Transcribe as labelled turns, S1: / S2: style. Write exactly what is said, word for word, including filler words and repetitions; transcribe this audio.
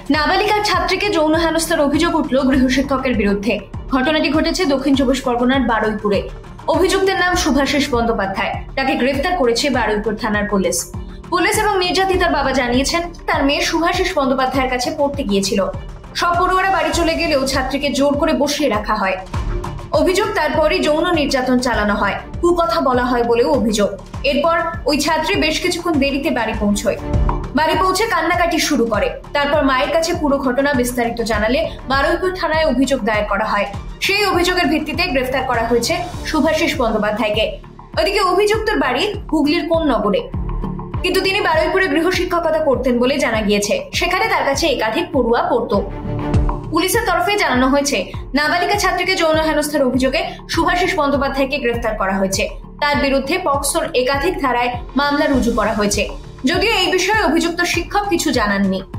S1: নাবালিকা ছাত্রীকে যৌন হেনস্থার অভিযোগ উঠল গৃহশিক্ষকের বিরুদ্ধে। ঘটনাটি ঘটেছে দক্ষিণ চব্বিশ পরগনার বারুইপুরে। অভিযুক্তের নাম শুভাশিস বন্দ্যোপাধ্যায়। তাকে গ্রেফতার করেছে বারুইপুর থানার পুলিশ। পুলিশ এবং নির্যাতিতার বাবা জানিয়েছেন, তার মেয়ে শুভাশিস বন্দ্যোপাধ্যায়ের কাছে পড়তে গিয়েছিল। সব পড়ুয়ারা বাড়ি চলে গেলেও ছাত্রীকে জোর করে বসিয়ে রাখা হয়। অভিযোগ, তারপরই যৌন নির্যাতন চালানো হয়, কুকথা বলা হয় বলেও অভিযোগ। এরপর ওই ছাত্রী বেশ কিছুক্ষণ দেরিতে বাড়ি পৌঁছয়। বাড়ি পৌঁছে কান্নাকাটি শুরু করে। তারপর মায়ের কাছে পুরো ঘটনা বিস্তারিত জানালে বারুইপুর থানায় অভিযোগ দায়ের করা হয়। সেই অভিযোগের ভিত্তিতে গ্রেফতার করা হয়েছে শুভাশিস বন্দ্যোপাধ্যায়কে। ওইদিকে অভিযুক্তের বাড়ি হুগলির কোন নগরে, কিন্তু তিনি বারুইপুরে গৃহশিক্ষকতা করতেন বলে জানা গিয়েছে। সেখানে তার কাছে একাধিক পড়ুয়া পড়তো। পুলিশের তরফে জানানো হয়েছে, নাবালিকা ছাত্রীকে যৌন হেনস্থার অভিযোগে শুভাশিস বন্দ্যোপাধ্যায়কে গ্রেফতার করা হয়েছে। তার বিরুদ্ধে পক্সোর একাধিক ধারায় মামলা রুজু করা হয়েছে। যদিও এই বিষয়ে অভিযুক্ত শিক্ষক কিছু জানাননি।